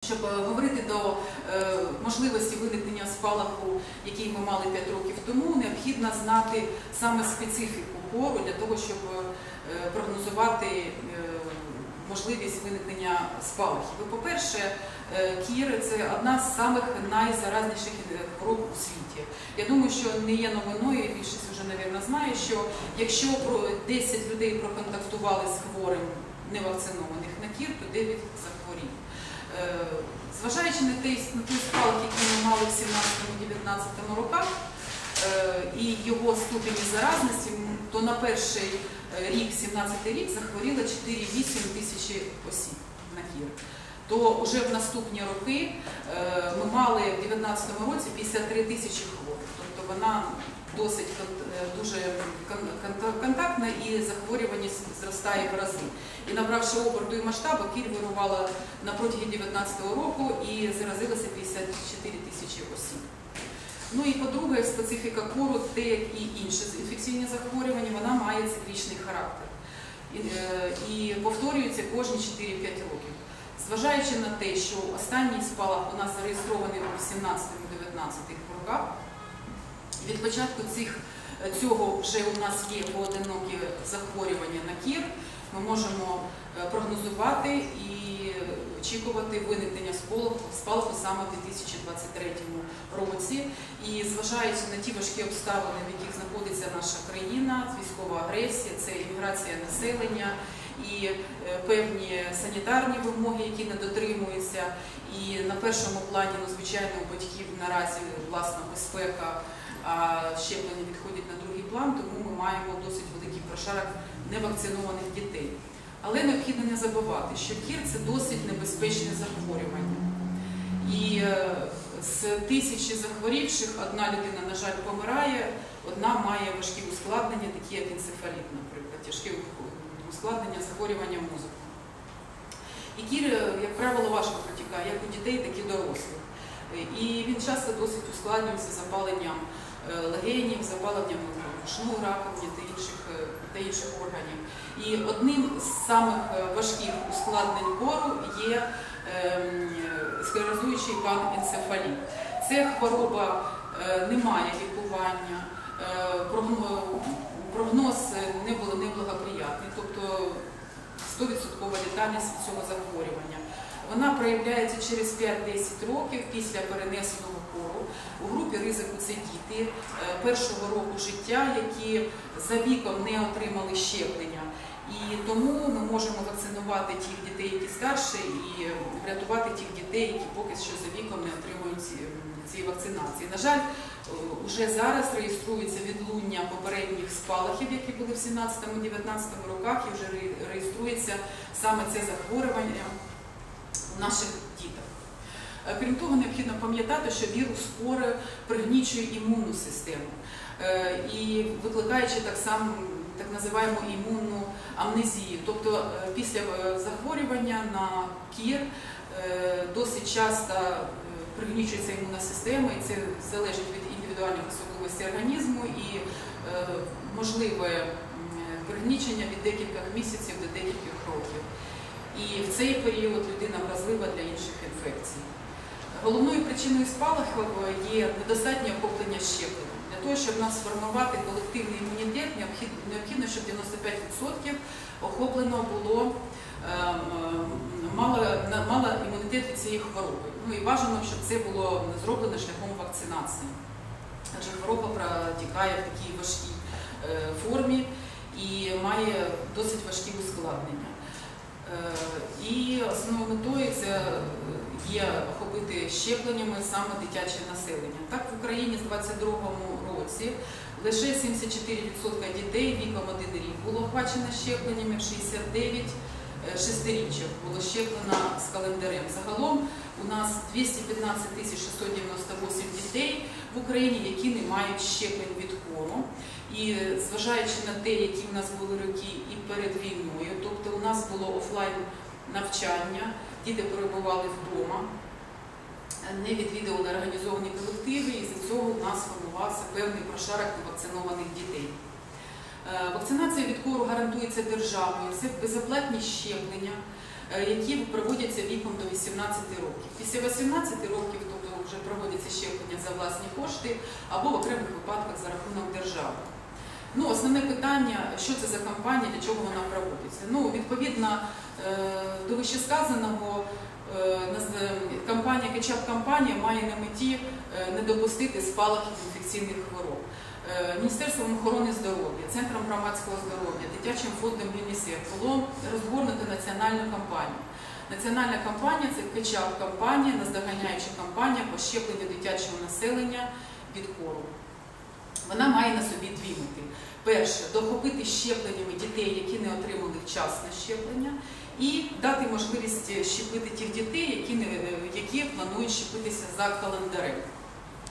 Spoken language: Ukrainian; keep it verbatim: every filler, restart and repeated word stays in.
щоб говорити до е, можливості виникнення спалаху, який ми мали п'ять років тому, необхідно знати саме специфіку кору для того, щоб е, прогнозувати е, можливість виникнення спалахів. По-перше, е, кір – це одна з самих найзаразніших хвороб у світі. Я думаю, що не є новиною, і більшість вже, мабуть, знає, що якщо десять людей проконтактували з хворим невакцинованих на кір, то дев'ять захворів. Зважаючи на той спалах, який ми мали в сімнадцятому-дев'ятнадцятому роках, і його ступені заразності, то на перший рік, сімнадцятий рік, захворіло чотири цілих вісім тисячі осіб на кір. То вже в наступні роки ми мали в дев'ятнадцятому році п'ятдесят три тисячі хворих. Тобто вона досить дуже контактна і захворюваність зростає в рази. І набравши оберту і масштабу, кір вирувала на протязі дев'ятнадцятого року і заразилося п'ятдесят чотири тисячі осіб. Ну і по-друге, специфіка кору, те, як і інші інфекційні захворювання, вона має циклічний характер. І, і повторюється кожні чотири-п'ять років. Зважаючи на те, що останній спалах у нас зареєстрований у сімнадцятому-дев'ятнадцятому роках, від початку цих, цього вже у нас є поодинокі захворювання на кір, ми можемо прогнозувати і очікувати виникнення спалаху саме в дві тисячі двадцять третьому році. І зважаючи на ті важкі обставини, в яких знаходиться наша країна, військова агресія, це імміграція населення і певні санітарні вимоги, які не дотримуються. І на першому плані, ну, звичайно, у батьків наразі власна безпека, а щеплення відходять на другий план, тому ми маємо досить великий прошарок невакцинованих дітей. Але необхідно не забувати, що кір – це досить небезпечне захворювання. І з тисячі захворівших одна людина, на жаль, помирає, одна має важкі ускладнення, такі як енцефаліт, наприклад, тяжкі ускладнення захворювання мозку. І кір, як правило, важко протікає, як у дітей, так і дорослих. І він часто досить ускладнюється запаленням легенів, запаленням шлунку, раковини та інших, та інших органів. І одним з самих важких ускладнень кору є склерозуючий паненцефаліт. Це хвороба не має лікування, прогноз неблагоприятний, тобто сто відсотків летальність цього захворювання. Вона проявляється через п'ять-десять років після перенесеного кору. У групі ризику це діти першого року життя, які за віком не отримали щеплення. І тому ми можемо вакцинувати тих дітей, які старші, і врятувати тих дітей, які поки що за віком не отримують цієї вакцинації. На жаль, вже зараз реєструється відлуння попередніх спалахів, які були в сімнадцятому-дев'ятнадцятому роках, і вже реєструється саме це захворювання у наших діток. Крім того, необхідно пам'ятати, що вірус кори пригнічує імунну систему і викликаючи так само так називаємо імунну амнезію. Тобто після захворювання на кір досить часто пригнічується імунна система, і це залежить від індивідуальних особливостей організму і можливе пригнічення від декількох місяців до декількох років. І в цей період людина вразлива для інших інфекцій. Головною причиною спалахів є недостатнє охоплення щеплення. Для того, щоб нас сформувати колективний імунітет, необхідно, щоб дев'яносто п'ять відсотків охоплено було, мало, мало імунітет від цієї хвороби. Ну і бажано, щоб це було зроблено шляхом вакцинації. Адже хвороба протікає в такій важкій формі і має досить важкі ускладнення. І основною метою це є охопити щепленнями саме дитяче населення. Так, в Україні з двадцять другому році лише сімдесят чотири відсотки дітей віком один рік було охвачено щепленнями, шістдесят дев'ять шестиріччя було щеплено з календарем. Загалом у нас двісті п'ятнадцять тисяч шістсот дев'яносто вісім дітей в Україні, які не мають щеплень від кору. І зважаючи на те, які в нас були роки і перед війною, тобто у нас було офлайн навчання, діти перебували вдома, не відвідували організовані колективи, і з цього у нас формувався певний прошарок невакцинованих дітей. Вакцинація від кору гарантується державою, це безоплатні щеплення які проводяться віком до вісімнадцяти років. Після вісімнадцяти років, тобто вже проводяться щеплення за власні кошти або в окремих випадках за рахунок держави. Ну, основне питання, що це за кампанія, для чого вона проводиться. Ну, відповідно до вищесказаного, кампанія, кетчап-кампанія має на меті не допустити спалахів інфекційних хвороб. Міністерством охорони здоров'я, Центром громадського здоров'я, Дитячим фондом ЮНІСЕФ було розгорнуто національну кампанію. Національна кампанія – це кетчап-кампанія, наздоганяюча кампанія по щепленню дитячого населення від кору. Вона має на собі дві мети. Перше – дохопити щепленнями дітей, які не отримали вчасне щеплення, і дати можливість щепити тих дітей, які, не, які планують щепитися за календарем.